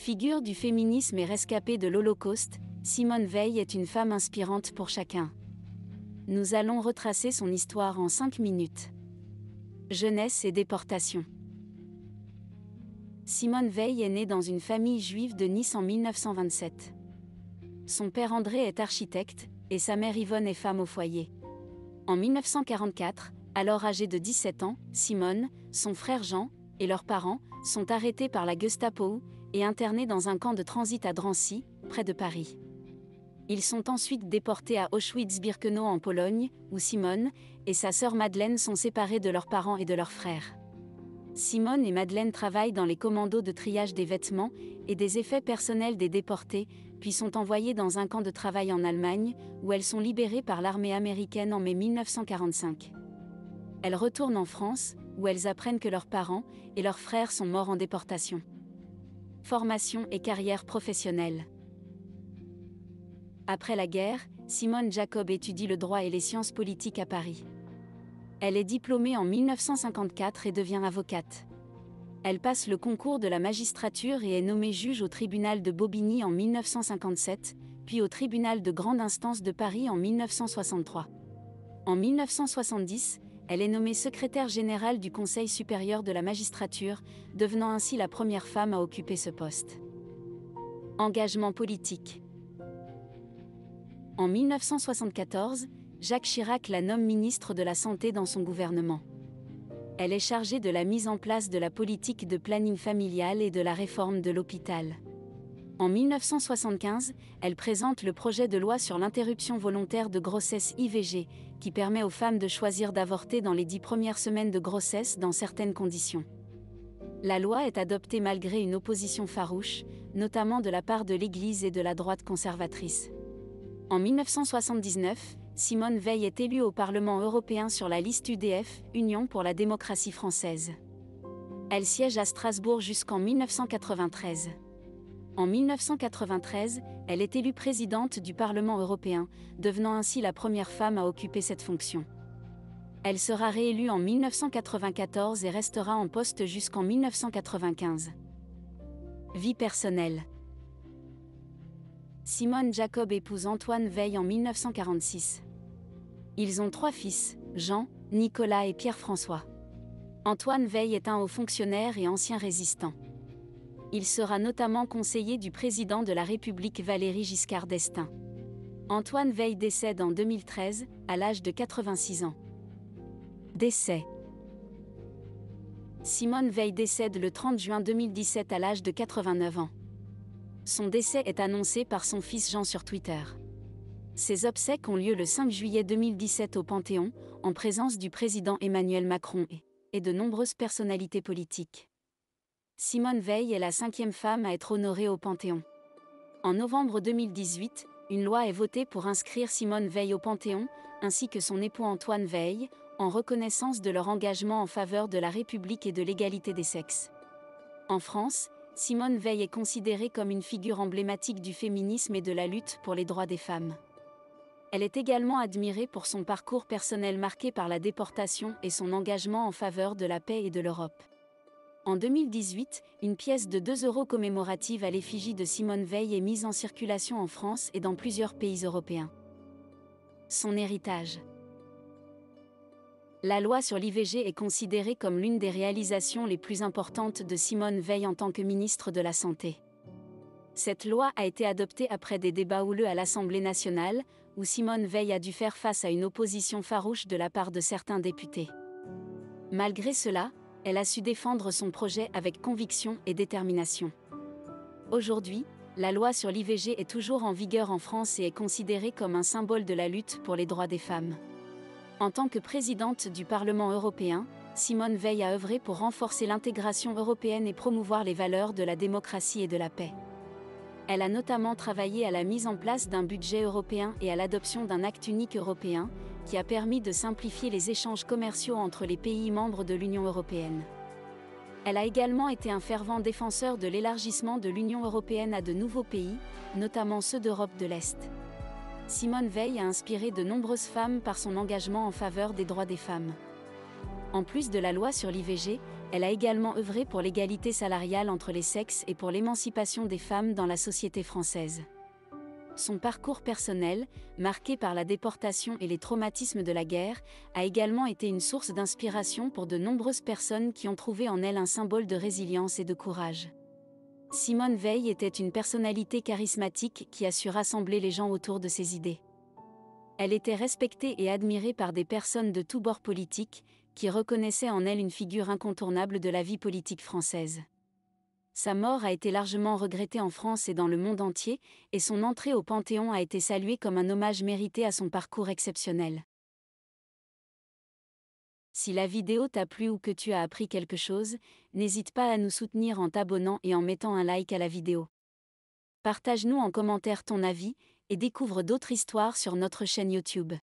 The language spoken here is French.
Figure du féminisme et rescapée de l'Holocauste, Simone Veil est une femme inspirante pour chacun. Nous allons retracer son histoire en 5 minutes. Jeunesse et déportation. Simone Veil est née dans une famille juive de Nice en 1927. Son père André est architecte, et sa mère Yvonne est femme au foyer. En 1944, alors âgée de 17 ans, Simone, son frère Jean, et leurs parents, sont arrêtés par la Gestapo et internés dans un camp de transit à Drancy, près de Paris. Ils sont ensuite déportés à Auschwitz-Birkenau en Pologne, où Simone et sa sœur Madeleine sont séparées de leurs parents et de leurs frères. Simone et Madeleine travaillent dans les commandos de triage des vêtements et des effets personnels des déportés, puis sont envoyées dans un camp de travail en Allemagne, où elles sont libérées par l'armée américaine en mai 1945. Elles retournent en France, où elles apprennent que leurs parents et leurs frères sont morts en déportation. Formation et carrière professionnelle. Après la guerre, Simone Jacob étudie le droit et les sciences politiques à Paris. Elle est diplômée en 1954 et devient avocate. Elle passe le concours de la magistrature et est nommée juge au tribunal de Bobigny en 1957, puis au tribunal de grande instance de Paris en 1963. En 1970, elle est nommée secrétaire générale du Conseil supérieur de la magistrature, devenant ainsi la première femme à occuper ce poste. Engagement politique. En 1974, Jacques Chirac la nomme ministre de la Santé dans son gouvernement. Elle est chargée de la mise en place de la politique de planning familial et de la réforme de l'hôpital. En 1975, elle présente le projet de loi sur l'interruption volontaire de grossesse IVG, qui permet aux femmes de choisir d'avorter dans les 10 premières semaines de grossesse dans certaines conditions. La loi est adoptée malgré une opposition farouche, notamment de la part de l'Église et de la droite conservatrice. En 1979, Simone Veil est élue au Parlement européen sur la liste UDF, Union pour la démocratie française. Elle siège à Strasbourg jusqu'en 1993. En 1993, elle est élue présidente du Parlement européen, devenant ainsi la première femme à occuper cette fonction. Elle sera réélue en 1994 et restera en poste jusqu'en 1995. Vie personnelle. Simone Jacob épouse Antoine Veil en 1946. Ils ont 3 fils, Jean, Nicolas et Pierre-François. Antoine Veil est un haut fonctionnaire et ancien résistant. Il sera notamment conseiller du président de la République Valéry Giscard d'Estaing. Antoine Veil décède en 2013, à l'âge de 86 ans. Décès. Simone Veil décède le 30 juin 2017 à l'âge de 89 ans. Son décès est annoncé par son fils Jean sur Twitter. Ses obsèques ont lieu le 5 juillet 2017 au Panthéon, en présence du président Emmanuel Macron et de nombreuses personnalités politiques. Simone Veil est la 5e femme à être honorée au Panthéon. En novembre 2018, une loi est votée pour inscrire Simone Veil au Panthéon, ainsi que son époux Antoine Veil, en reconnaissance de leur engagement en faveur de la République et de l'égalité des sexes. En France, Simone Veil est considérée comme une figure emblématique du féminisme et de la lutte pour les droits des femmes. Elle est également admirée pour son parcours personnel marqué par la déportation et son engagement en faveur de la paix et de l'Europe. En 2018, une pièce de 2 € commémorative à l'effigie de Simone Veil est mise en circulation en France et dans plusieurs pays européens. Son héritage. La loi sur l'IVG est considérée comme l'une des réalisations les plus importantes de Simone Veil en tant que ministre de la Santé. Cette loi a été adoptée après des débats houleux à l'Assemblée nationale, où Simone Veil a dû faire face à une opposition farouche de la part de certains députés. Malgré cela, elle a su défendre son projet avec conviction et détermination. Aujourd'hui, la loi sur l'IVG est toujours en vigueur en France et est considérée comme un symbole de la lutte pour les droits des femmes. En tant que présidente du Parlement européen, Simone Veil a œuvré pour renforcer l'intégration européenne et promouvoir les valeurs de la démocratie et de la paix. Elle a notamment travaillé à la mise en place d'un budget européen et à l'adoption d'un acte unique européen, qui a permis de simplifier les échanges commerciaux entre les pays membres de l'Union européenne. Elle a également été un fervent défenseur de l'élargissement de l'Union européenne à de nouveaux pays, notamment ceux d'Europe de l'Est. Simone Veil a inspiré de nombreuses femmes par son engagement en faveur des droits des femmes. En plus de la loi sur l'IVG, Elle a également œuvré pour l'égalité salariale entre les sexes et pour l'émancipation des femmes dans la société française. Son parcours personnel, marqué par la déportation et les traumatismes de la guerre, a également été une source d'inspiration pour de nombreuses personnes qui ont trouvé en elle un symbole de résilience et de courage. Simone Veil était une personnalité charismatique qui a su rassembler les gens autour de ses idées. Elle était respectée et admirée par des personnes de tous bords politiques, qui reconnaissaient en elle une figure incontournable de la vie politique française. Sa mort a été largement regrettée en France et dans le monde entier, et son entrée au Panthéon a été saluée comme un hommage mérité à son parcours exceptionnel. Si la vidéo t'a plu ou que tu as appris quelque chose, n'hésite pas à nous soutenir en t'abonnant et en mettant un like à la vidéo. Partage-nous en commentaire ton avis, et découvre d'autres histoires sur notre chaîne YouTube.